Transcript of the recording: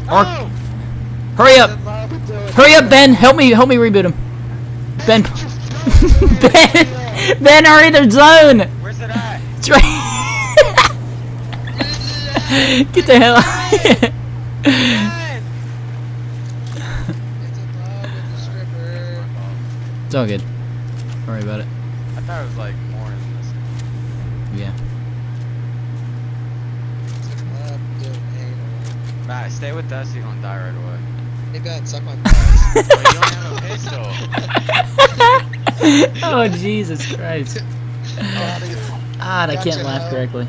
Or Oh! hurry up! Hurry up, Ben! Help me reboot him. Ben. Ben, hurry, there's zone! Where's it at? It's right. Get the hell out of here. Ben! It's all good. Don't worry about it. I thought it was like more in this. Yeah. Matt, stay with us, you're gonna die right away. Hey Ben, suck my balls. Well, you don't have a pistol. Oh, Jesus Christ. Get out of here. God, I can't Gotcha. laugh correctly.